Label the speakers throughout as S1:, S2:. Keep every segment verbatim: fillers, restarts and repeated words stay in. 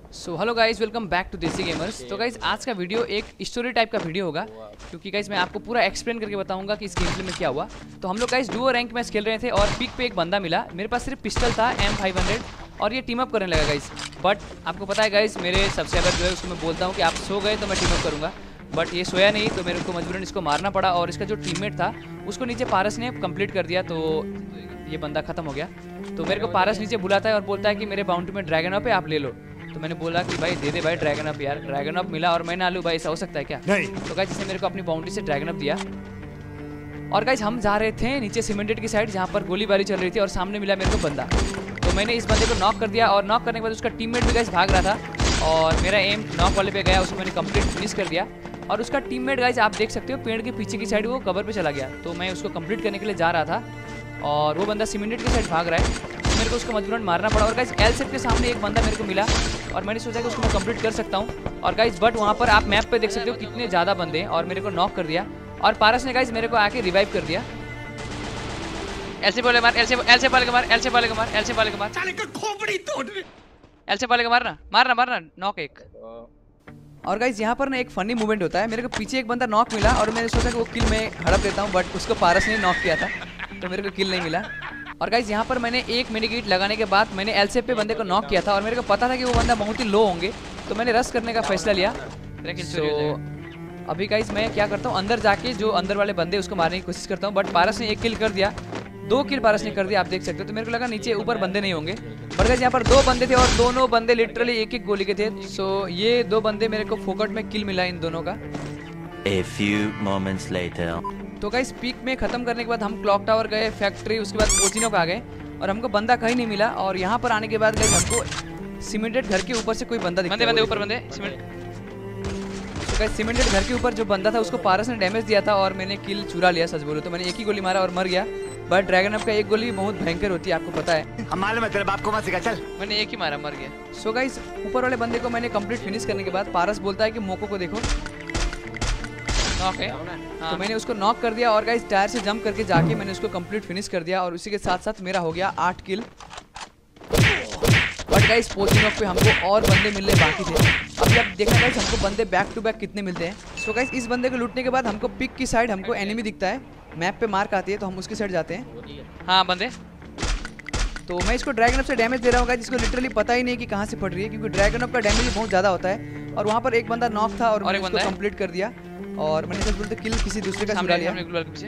S1: So hello guys, welcome back to Desi gamers. तो guys आज का वीडियो एक स्टोरी टाइप का वीडियो होगा, क्योंकि गाइज मैं आपको पूरा एक्सप्लेन करके बताऊंगा कि इस गेम प्ले में क्या हुआ। तो हम लोग गाइज डुओ रैंक मैच खेल रहे थे और पीक पे एक बंदा मिला। मेरे पास सिर्फ पिस्टल था एम फाइव हंड्रेड और ये टीम अप करने लगा गाइज। बट आपको पता है गाइज, मेरे सब्सक्राइबर जो है उसको मैं बोलता हूँ कि आप सो गए तो मैं टीम अप करूँगा, बट ये सोया नहीं, तो मेरे को मजबूरन इसको मारना पड़ा। और इसका जो टीममेट था उसको नीचे पारस ने कंप्लीट कर दिया, तो ये बंदा खत्म हो गया। तो मेरे को पारस नीचे बुलाता है और बोलता है कि मेरे बाउंड्री में ड्रैगन अप है, आप ले लो। तो मैंने बोला कि भाई दे दे भाई ड्रैगन अप यार। ड्रैगन अप मिला और मैं ना लूँ भाई, ऐसा हो सकता है क्या? नहीं। तो गाइस इसने मेरे को अपनी बाउंड्री से ड्रैगन अप दिया और गाइस हम जा रहे थे नीचे सीमेंटेड की साइड, जहाँ पर गोलीबारी चल रही थी और सामने मिला मेरे को बंदा। तो मैंने इस बंदे को नॉक कर दिया और नॉक करने के बाद उसका टीममेट भी गाइस भाग रहा था और मेरा एम नॉक वाले पे गया, उसको मैंने कंप्लीट फिनिश कर दिया। और उसका टीममेट गाइस आप देख सकते हो पेड़ के पीछे की साइड वो कवर पे चला गया। तो मैं उसको कंप्लीट करने के लिए जा रहा था और वो बंदा सीमेंटेड की साइड भाग रहा है, तो मेरे को उसको मजबूरन मारना पड़ा। और गाइस एल सेट के सामने एक बंदा मेरे को मिला और मैंने सोचा कि उसको मैं कंप्लीट कर सकता हूँ। और गाइस बट वहाँ पर आप मैप पे देख सकते हो कितने ज़्यादा बंदे हैं और मेरे को नॉक कर दिया। और पारस ने गाइस मेरे को आके रिवाइव कर दिया। ऐसे बोले मार, ऐसे ऐसे वाले का मार, ऐसे वाले का मार, ऐसे वाले का मार, साले का खोपड़ी तोड़, ऐसे वाले का मारना मारना मारना नॉक एक। और गाइस यहाँ पर ना एक फनी मूवमेंट होता है, मेरे को पीछे एक बंदा नॉक मिला और मैंने सोचा कि वो किल मैं हड़प लेता हूँ, बट उसको पारस ने नॉक किया था तो मेरे को किल नहीं मिला। और गाइस यहाँ पर मैंने एक मिनीगेट लगाने के बाद मैंने एलसेप पे बंदे को नॉक किया था और मेरे को पता था कि वो बंदा बहुत ही लो होंगे, तो मैंने रश करने का फैसला लिया। so, अभी गाइस मैं क्या करता हूँ, अंदर जाके जो अंदर वाले बंदे उसको मारने की कोशिश करता हूँ, बट पारस ने एक किल कर दिया, दो किल पारस ने कर दिया, आप देख सकते हो। तो मेरे को लगा नीचे ऊपर बंदे नहीं होंगे, पर गाइस यहाँ पर दो बंदे थे और दोनों बंदे लिटरली एक एक गोली के थे। सो ये दो बंदे मेरे को फोकट में किल मिला इन दोनों का।
S2: A few moments later.
S1: तो गाइस पीक में खत्म करने के बाद हम क्लॉक टावर गए, फैक्ट्री, उसके बाद कोचिनो पे आ गए और हमको बंदा कहीं नहीं मिला। और यहाँ पर आने के बाद गाइस हमको सीमेंटेड घर के ऊपर से कोई बंदा दिखा, बंदे बंदे ऊपर बंदे सीमेंट। तो गाइस सीमेंटेड घर के ऊपर जो बंदा था उसको पारस ने डैमेज दिया था और मैंने किल चुरा लिया। सच बोलो तो मैंने एक ही गोली मारा और मर गया, बट ड्रैगन अप का एक गोली बहुत भयंकर होती है, आपको पता है।
S3: हम मालूम है, तेरे बाप को मत सिखा, चल।
S1: मैंने एक ही मारा, मर गया। सो गाइस ऊपर वाले बंदे को मैंने कंप्लीट फिनिश करने के बाद पारस बोलता है कि मोको को देखो, नॉक है। हाँ। तो मैंने उसको नॉक कर दिया और गाइस टायर से जंप करके जाके मैंने उसको कंप्लीट फिनिश कर दिया और उसी के साथ साथ मेरा हो गया आठ किल। बट गाइस पोचिंग पे हमको और बंदे मिलने बाकी थे। अभी आप देखना गाइस हमको बंदे बैक टू बैक कितने मिलते हैं। सो गाइस इस बंदे को लूटने के बाद हमको पिक की साइड हमको एनिमी दिखता है, मैप पे मार्क आती है, तो हम उसकी साइड जाते हैं। हाँ बंदे। तो मैं इसको ड्रैगन अप से डैमेज दे रहा हूँ गाइस, जिसको लिटरली पता ही नहीं कि कहाँ से पड़ रही है, क्योंकि ड्रैगन अप का डैमेज बहुत ज़्यादा होता है। और वहाँ पर एक बंदा नॉक था और, और मैंने उसको कंप्लीट कर दिया और मैंने सच बोलते किल किसी दूसरे का चुरा लिया।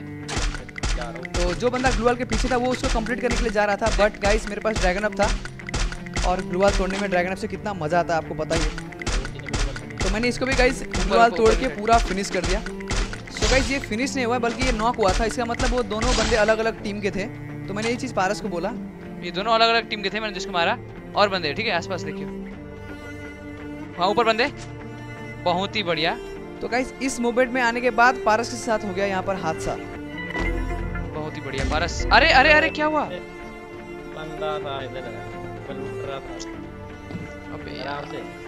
S1: तो जो बंदा ग्लूवाल के पीछे था वो उसको कंप्लीट करने के लिए जा रहा था, बट गाइस मेरे पास ड्रैगन अप था और ग्लूवाल तोड़ने में ड्रैगन अप से कितना मजा आता है आपको पता ही है। तो मैंने इसको भी गाइस ग्लूवाल तोड़ के पूरा फिनिश कर दिया। सो गाइस ये फिनिश नहीं हुआ बल्कि ये नॉक हुआ था, इसका मतलब वो दोनों बंदे अलग अलग टीम के थे। तो मैंने ये चीज़ पारस को बोला, ये दोनों अलग अलग टीम के थे, मैंने जिसको मारा और बंदे ठीक है आसपास देखिए, वहाँ ऊपर बंदे, बहुत ही बढ़िया। तो गाइस इस मूवमेंट में आने के बाद पारस के साथ हो गया यहाँ पर हादसा, बहुत ही बढ़िया पारस। अरे अरे अरे क्या हुआ?
S4: बंदा था इधर लूट रहा था।
S1: अबे यार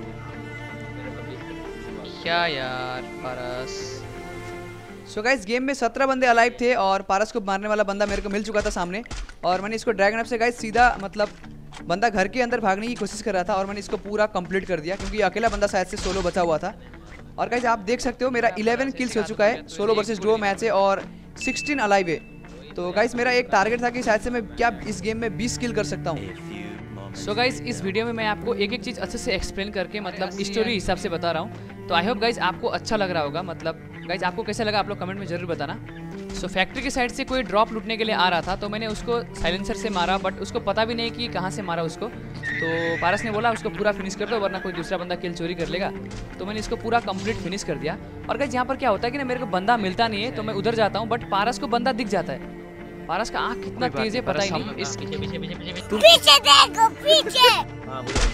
S1: क्या यार पारस। सो गाइस गेम में सत्रह बंदे अलाइव थे और पारस को मारने वाला बंदा मेरे को मिल चुका था सामने। और मैंने इसको ड्रैगन अप से गाइस सीधा मतलब बंदा घर के अंदर भागने की कोशिश कर रहा था और मैंने इसको पूरा कंप्लीट कर दिया, क्योंकि अकेला बंदा शायद से सोलो बचा हुआ था। और गाइस आप देख सकते हो मेरा इलेवन किल्स हो चुका है, सोलो वर्सेस डुओ मैच है और सिक्सटीन अलाइव है। तो गाइस मेरा एक टारगेट था कि शायद से मैं क्या इस गेम में बीस किल कर सकता हूँ। सो गाइस इस वीडियो में मैं आपको एक एक चीज़ अच्छे से एक्सप्लेन करके मतलब स्टोरी हिसाब से बता रहा हूँ। तो आई होप गाइस आपको अच्छा लग रहा होगा। मतलब गाइस आपको कैसा लगा आप लोग कमेंट में जरूर बताना। सो फैक्ट्री की साइड से कोई ड्रॉप लूटने के लिए आ रहा था, तो मैंने उसको साइलेंसर से मारा, बट उसको पता भी नहीं कि कहाँ से मारा उसको। तो पारस ने बोला उसको पूरा फिनिश कर दो वरना कोई दूसरा बंदा किल चोरी कर लेगा। तो मैंने इसको पूरा कंप्लीट फिनिश कर दिया। और गाइस यहाँ पर क्या होता है कि ना मेरे को बंदा मिलता नहीं है, तो मैं उधर जाता हूँ, बट पारस को बंदा दिख जाता है। पारस का आँख कितना तेज है पता ही नहीं। इस
S4: पीछे पीछे पीछे पीछे
S5: पीछे देखो पीछे।
S4: हां बोलो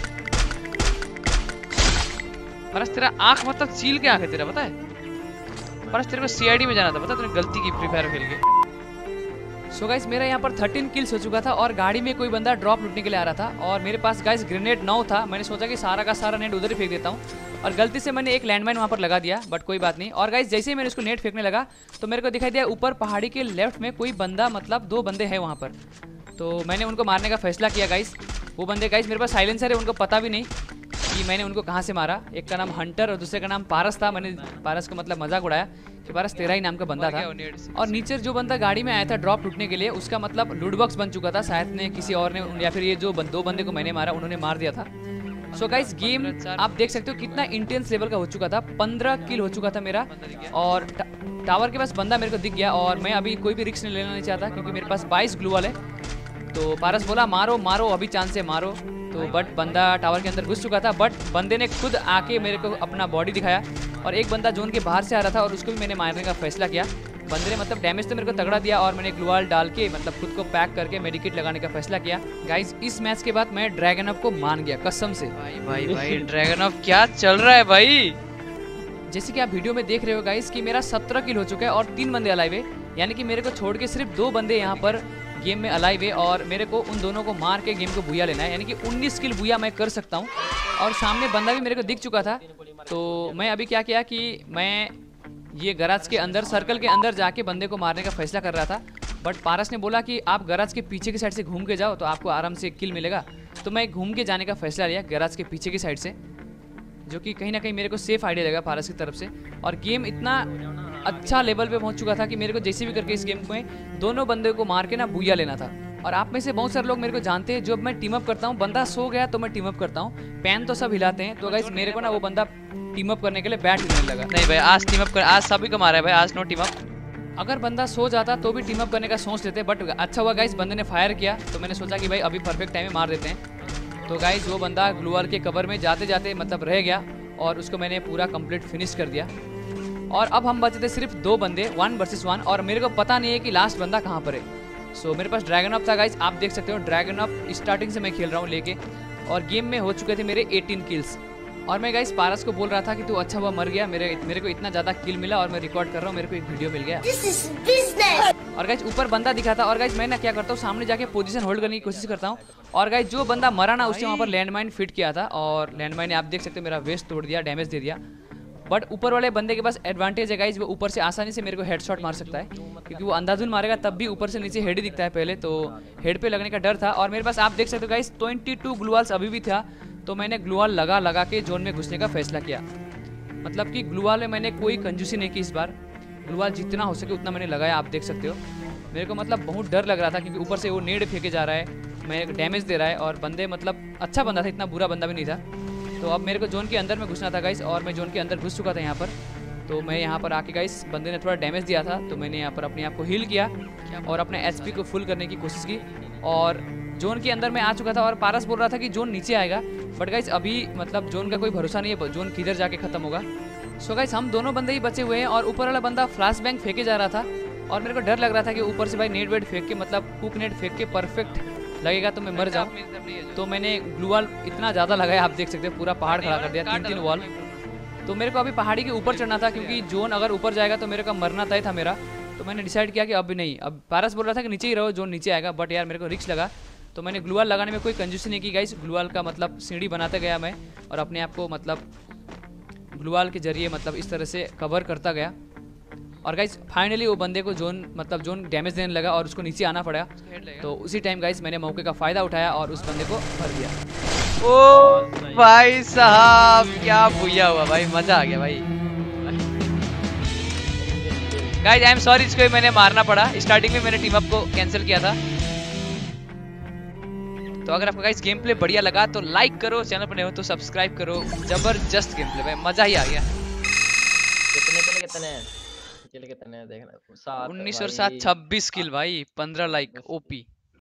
S1: पारस तेरा आँख मतलब चील के आँख है तेरा, पता है? पारस तेरे को सीआईडी में जाना था, पता तूने गलती की फ्री फायर खेल के। सो गाइस मेरा यहाँ पर थर्टीन किल्स हो चुका था और गाड़ी में कोई बंदा ड्रॉप लूटने के लिए आ रहा था और मेरे पास गाइस ग्रेनेड नौ था। मैंने सोचा कि सारा का सारा नेट उधर ही फेंक देता हूँ और गलती से मैंने एक लैंडमाइन वहाँ पर लगा दिया, बट कोई बात नहीं। और गाइस जैसे ही मैंने उसको नेट फेंकने लगा तो मेरे को दिखाई दिया ऊपर पहाड़ी के लेफ्ट में कोई बंदा, मतलब दो बंदे हैं वहाँ पर। तो मैंने उनको मारने का फैसला किया गाइस। वो बंदे गाइस मेरे पास साइलेंसर है, उनको पता भी नहीं कि मैंने उनको कहाँ से मारा। एक का नाम हंटर और दूसरे का नाम पारस था। मैंने पारस को मतलब मजाक उड़ाया कि पारस तेरा ही नाम का बंदा था। और नीचे जो बंदा गाड़ी में आया था ड्रॉप टूटने के लिए, उसका मतलब लूट बॉक्स बन चुका था। शायद ने किसी और ने या फिर ये जो दो बंदे को मैंने मारा उन्होंने मार दिया था। सो गाइस गेम आप देख सकते हो कितना इंटेंस लेवल का हो चुका था। पंद्रह किल हो चुका था मेरा और टावर के पास बंदा मेरे को दिख गया और मैं अभी कोई भी रिस्क नहीं लेना नहीं चाहता क्योंकि मेरे पास बाईस ग्लू वाले। तो पारस बोला मारो मारो अभी चांस से मारो। तो बट बंदा टावर के अंदर घुस चुका था। बट बंदे ने खुद आके मेरे को अपना बॉडी दिखाया और एक बंदा जोन के बाहर से आ रहा था और उसको भी मैंने मारने का फैसला किया। बंदे ने मतलब डैमेज तो मेरे को तगड़ा दिया और मैंने ग्लूवाल डाल के मतलब खुद को पैक करके मेडिकेट लगाने का फैसला किया। गाइस इस मैच के बाद मैं ड्रैगन अप को मान गया कसम से।
S3: भाई भाई भाई ड्रैगन अप क्या चल रहा है भाई।
S1: जैसे कि आप वीडियो में देख रहे हो गाइस कि मेरा सत्रह किल हो चुका है और तीन बंदे अलाइव है, यानी कि मेरे को छोड़ के सिर्फ दो बंदे यहाँ पर गेम में अलाइव है और मेरे को उन दोनों को मार के गेम को बुया लेना है, यानी कि उन्नीस किल बुया मैं कर सकता हूँ। और सामने बंदा भी मेरे को दिख चुका था। तो मैं अभी क्या किया कि मैं ये गराज के अंदर सर्कल के अंदर जाके बंदे को मारने का फैसला कर रहा था। बट पारस ने बोला कि आप गराज के पीछे की साइड से घूम के जाओ तो आपको आराम से किल मिलेगा। तो मैं घूम के जाने का फैसला लिया गराज के पीछे की साइड से, जो कि कहीं ना कहीं मेरे को सेफ आइडिया लगा पारस की तरफ से। और गेम इतना अच्छा लेवल पे पहुंच चुका था कि मेरे को जैसे भी करके इस गेम में दोनों बंदे को मार के ना बुया लेना था। और आप में से बहुत सारे लोग मेरे को जानते हैं, जब मैं टीम अप करता हूँ बंदा सो गया तो मैं टीम अप करता हूँ, पैन तो सब हिलाते हैं। तो गाइस मेरे को ना वो बंदा टीम अप करने के लिए बैट हिलने लगा।
S3: नहीं भाई आज टीम अप कर, आज सभी को मारा है भाई, आज नो टीम अप।
S1: अगर बंदा सो जाता तो भी टीम अप करने का सोच लेते, बट अच्छा हुआ गाइस बंदे ने फायर किया तो मैंने सोचा कि भाई अभी परफेक्ट टाइम में मार देते हैं। तो गाइस वो बंदा ग्लूवाल के कवर में जाते जाते मतलब रह गया और उसको मैंने पूरा कंप्लीट फिनिश कर दिया। और अब हम बचे थे सिर्फ दो बंदे, वन वर्सेस वन, और मेरे को पता नहीं है कि लास्ट बंदा कहाँ पर है। सो so, मेरे पास ड्रैगन अप था गाइस, आप देख सकते हो ड्रैगन अप स्टार्टिंग से मैं खेल रहा हूँ लेके, और गेम में हो चुके थे मेरे अठारह किल्स। और मैं गाइस पारस को बोल रहा था कि तू अच्छा हुआ मर गया, मेरे मेरे को इतना ज़्यादा किल मिला और मैं रिकॉर्ड कर रहा हूँ, मेरे को एक वीडियो मिल गया।
S5: This is business.
S1: और गाइस ऊपर बंदा दिखा था और गाइस मैं ना क्या करता हूँ सामने जाके पोजीशन होल्ड करने की कोशिश करता हूँ। और गाइस जो बंदा मरा ना उसने वहाँ पर लैंडमाइन फिट किया था और लैंडमाइन ने आप देख सकते हो मेरा वेस्ट तोड़ दिया, डैमेज दे दिया। बट ऊपर वाले बंदे के पास एडवांटेज है गाइस, वो ऊपर से आसानी से मेरे को हेडशॉट मार सकता है क्योंकि वो अंधाधुन मारेगा तब भी ऊपर से नीचे हेड ही दिखता है पहले, तो हेड पे लगने का डर था। और मेरे पास आप देख सकते हो गाइस बाईस ग्लूवाल्स अभी भी था, तो मैंने ग्लूवाल लगा लगा के जोन में घुसने का फैसला किया। मतलब कि ग्लूवाल में मैंने कोई कंजूसी नहीं की इस बार, ग्लूवाल जितना हो सके उतना मैंने लगाया। आप देख सकते हो मेरे को मतलब बहुत डर लग रहा था क्योंकि ऊपर से वो नेड फेंके जा रहा है, मैं डैमेज दे रहा है और बंदे मतलब अच्छा बंदा था, इतना बुरा बंदा भी नहीं था। तो अब मेरे को जोन के अंदर में घुसना था गाइस और मैं जोन के अंदर घुस चुका था यहाँ पर। तो मैं यहाँ पर आके गाइस बंदे ने थोड़ा डैमेज दिया था तो मैंने यहाँ पर अपने आप को हील किया और अपने एचपी को फुल करने की कोशिश की और जोन के अंदर मैं आ चुका था। और पारस बोल रहा था कि जोन नीचे आएगा, बट गाइस अभी मतलब जोन का कोई भरोसा नहीं है, जोन किधर जाके खत्म होगा। सो गाइस हम दोनों बंदे ही बचे हुए हैं और ऊपर वाला बंदा फ्लैश बैंग फेंके जा रहा था और मेरे को डर लग रहा था कि ऊपर से भाई नेट वेट फेंक के मतलब कुक नेट फेंक के परफेक्ट लगेगा तो मैं मर जाऊँ। तो मैंने ग्लूवाल इतना ज़्यादा लगाया, आप देख सकते हो पूरा पहाड़ खड़ा कर दिया, तीन तीन वॉल। तो मेरे को अभी पहाड़ी के ऊपर चढ़ना था क्योंकि जोन अगर ऊपर जाएगा तो मेरे को मरना तय था मेरा। तो मैंने डिसाइड किया कि अब भी नहीं, अब पारस बोल रहा था कि नीचे ही रहो, जोन नीचे आएगा, बट यार मेरे को रिस्क लगा तो मैंने ग्लूवाल लगाने में कोई कंजूसी नहीं की गाइस। ग्लूवाल का मतलब सीढ़ी बनाते गया मैं और अपने आप को मतलब ग्लूवाल के जरिए मतलब इस तरह से कवर करता गया। और गाइस फाइनली वो बंदे को जोन मतलब जोन डैमेज देने लगा और उसको नीचे आना पड़ा। तो उसी टाइम गाइस मैंने मौके का फ़ायदा उठाया और उस बंदे को भर दिया।
S3: ओ भाई साहब क्या बुया हुआ भाई, मजा आ गया भाई। गाइस आई एम सॉरी, इसको मैंने मारना पड़ा, स्टार्टिंग में मैंने टीम अप को कैंसिल किया था। तो अगर आपको गाइस गेम प्ले बढ़िया लगा तो लाइक करो, चैनल पर नए हो तो सब्सक्राइब करो। जबरदस्त गेम प्ले भाई, मजा ही आ गया।
S4: कितने कितने कितने किल कितने देखना, सात
S3: उन्नीस और सात छब्बीस किल भाई, पंद्रह लाइक ओपी।